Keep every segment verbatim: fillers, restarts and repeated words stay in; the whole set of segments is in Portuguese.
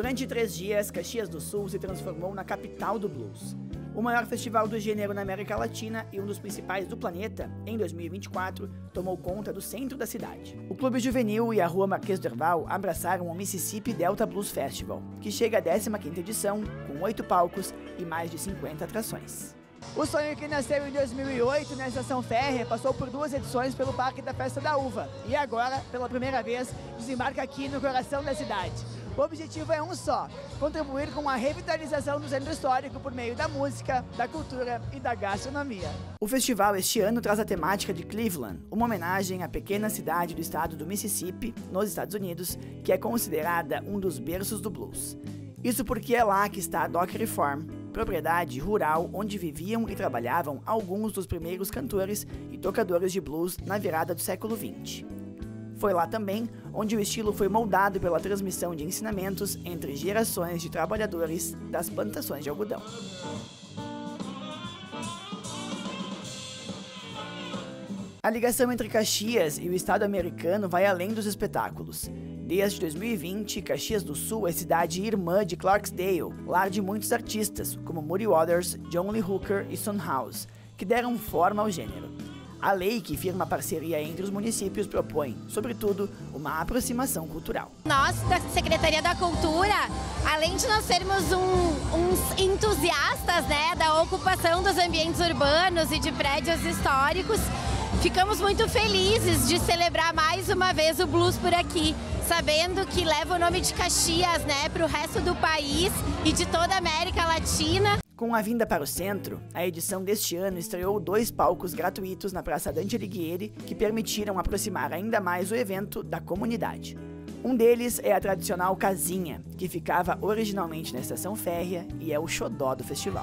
Durante três dias, Caxias do Sul se transformou na capital do blues. O maior festival do gênero na América Latina e um dos principais do planeta, em dois mil e vinte e quatro, tomou conta do centro da cidade. O Clube Juvenil e a Rua Marquês do Herval abraçaram o Mississippi Delta Blues Festival, que chega à décima quinta edição, com oito palcos e mais de cinquenta atrações. O sonho que nasceu em dois mil e oito na Estação Férrea passou por duas edições pelo Parque da Festa da Uva e agora, pela primeira vez, desembarca aqui no coração da cidade. O objetivo é um só, contribuir com a revitalização do centro histórico por meio da música, da cultura e da gastronomia. O festival este ano traz a temática de Cleveland, uma homenagem à pequena cidade do estado do Mississippi, nos Estados Unidos, que é considerada um dos berços do blues. Isso porque é lá que está a Dockery Farm, propriedade rural onde viviam e trabalhavam alguns dos primeiros cantores e tocadores de blues na virada do século vinte. Foi lá também onde o estilo foi moldado pela transmissão de ensinamentos entre gerações de trabalhadores das plantações de algodão. A ligação entre Caxias e o estado americano vai além dos espetáculos. Desde dois mil e vinte, Caxias do Sul é cidade irmã de Clarksdale, lar de muitos artistas, como Muddy Waters, John Lee Hooker e Son House, que deram forma ao gênero. A lei que firma a parceria entre os municípios propõe, sobretudo, uma aproximação cultural. Nós, da Secretaria da Cultura, além de nós sermos um, uns entusiastas, né, da ocupação dos ambientes urbanos e de prédios históricos, ficamos muito felizes de celebrar mais uma vez o blues por aqui, sabendo que leva o nome de Caxias, né, para o resto do país e de toda a América Latina. Com a vinda para o centro, a edição deste ano estreou dois palcos gratuitos na Praça Dante Alighieri que permitiram aproximar ainda mais o evento da comunidade. Um deles é a tradicional Casinha, que ficava originalmente na Estação Férrea e é o xodó do festival.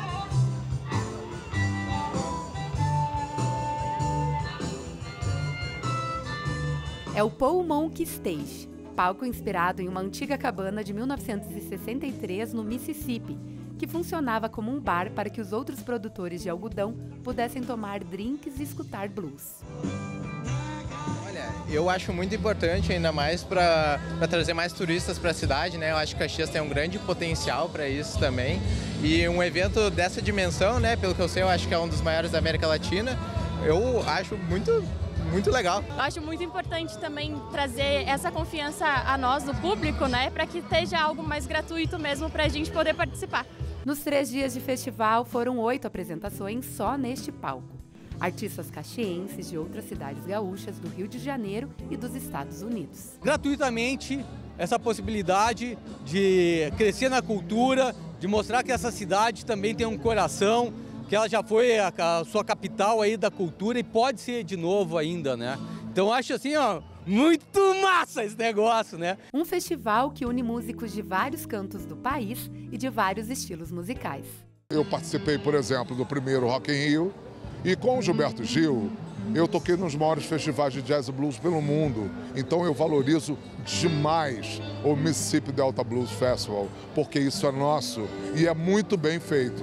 É o Paul Monk Stage, palco inspirado em uma antiga cabana de mil novecentos e sessenta e três no Mississippi, que funcionava como um bar para que os outros produtores de algodão pudessem tomar drinks e escutar blues. Olha, eu acho muito importante, ainda mais para trazer mais turistas para a cidade, né? Eu acho que Caxias tem um grande potencial para isso também. E um evento dessa dimensão, né? Pelo que eu sei, eu acho que é um dos maiores da América Latina. Eu acho muito... muito legal. Eu acho muito importante também trazer essa confiança a nós, do público, né, para que esteja algo mais gratuito mesmo para a gente poder participar. Nos três dias de festival foram oito apresentações só neste palco. Artistas caxienses de outras cidades gaúchas do Rio de Janeiro e dos Estados Unidos. Gratuitamente, essa possibilidade de crescer na cultura, de mostrar que essa cidade também tem um coração, que ela já foi a, a sua capital aí da cultura e pode ser de novo ainda, né? Então acho assim, ó, muito massa esse negócio, né? Um festival que une músicos de vários cantos do país e de vários estilos musicais. Eu participei, por exemplo, do primeiro Rock in Rio e com o Gilberto Gil eu toquei nos maiores festivais de jazz e blues pelo mundo. Então eu valorizo demais o Mississippi Delta Blues Festival, porque isso é nosso e é muito bem feito.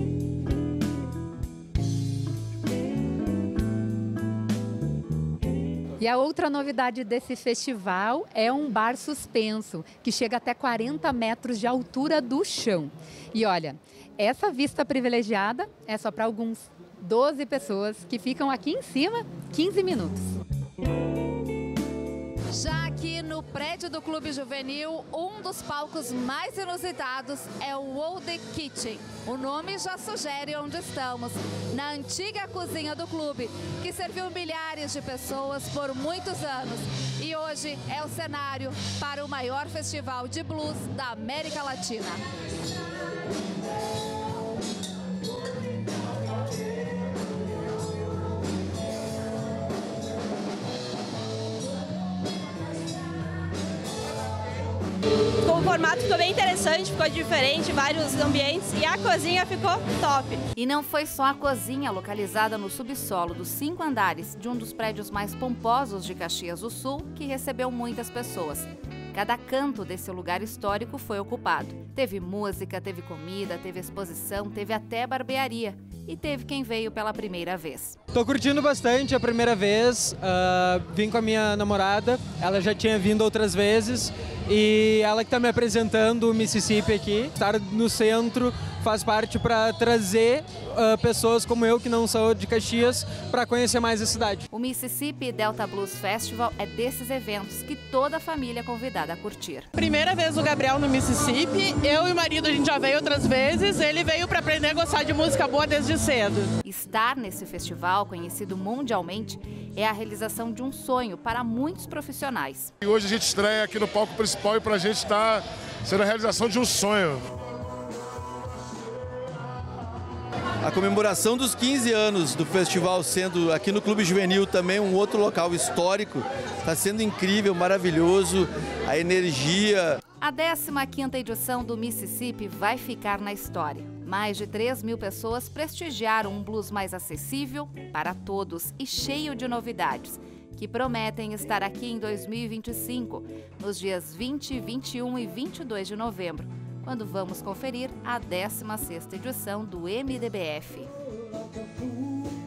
E a outra novidade desse festival é um bar suspenso, que chega até quarenta metros de altura do chão. E olha, essa vista privilegiada é só para alguns, doze pessoas que ficam aqui em cima quinze minutos. Já aqui no prédio do Clube Juvenil, um dos palcos mais inusitados é o Old Kitchen. O nome já sugere onde estamos, na antiga cozinha do clube, que serviu milhares de pessoas por muitos anos. E hoje é o cenário para o maior festival de blues da América Latina. O formato ficou bem interessante, ficou diferente, vários ambientes e a cozinha ficou top. E não foi só a cozinha, localizada no subsolo dos cinco andares de um dos prédios mais pomposos de Caxias do Sul, que recebeu muitas pessoas. Cada canto desse lugar histórico foi ocupado. Teve música, teve comida, teve exposição, teve até barbearia. e teve quem veio pela primeira vez. Tô curtindo bastante a primeira vez, uh, vim com a minha namorada, ela já tinha vindo outras vezes e ela que tá me apresentando o Mississippi aqui. Estar no centro faz parte para trazer uh, pessoas como eu, que não sou de Caxias, para conhecer mais a cidade. O Mississippi Delta Blues Festival é desses eventos que toda a família é convidada a curtir. Primeira vez o Gabriel no Mississippi, eu e o marido a gente já veio outras vezes, ele veio para aprender a gostar de música boa desde cedo. Estar nesse festival, conhecido mundialmente, é a realização de um sonho para muitos profissionais. E hoje a gente estreia aqui no palco principal e para a gente está sendo a realização de um sonho. A comemoração dos quinze anos do festival sendo aqui no Clube Juvenil também um outro local histórico. Está sendo incrível, maravilhoso, a energia. A décima quinta edição do Mississippi vai ficar na história. Mais de três mil pessoas prestigiaram um blues mais acessível para todos e cheio de novidades, que prometem estar aqui em dois mil e vinte e cinco, nos dias vinte, vinte e um e vinte e dois de novembro, quando vamos conferir a décima sexta edição do M D B F.